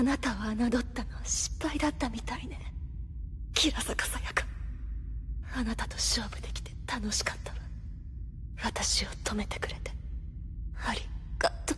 なたを侮ったのは失敗だったみたいね。キラサカさやか。あなたと勝負できて楽しかったわ。私を止めてくれてありがとう。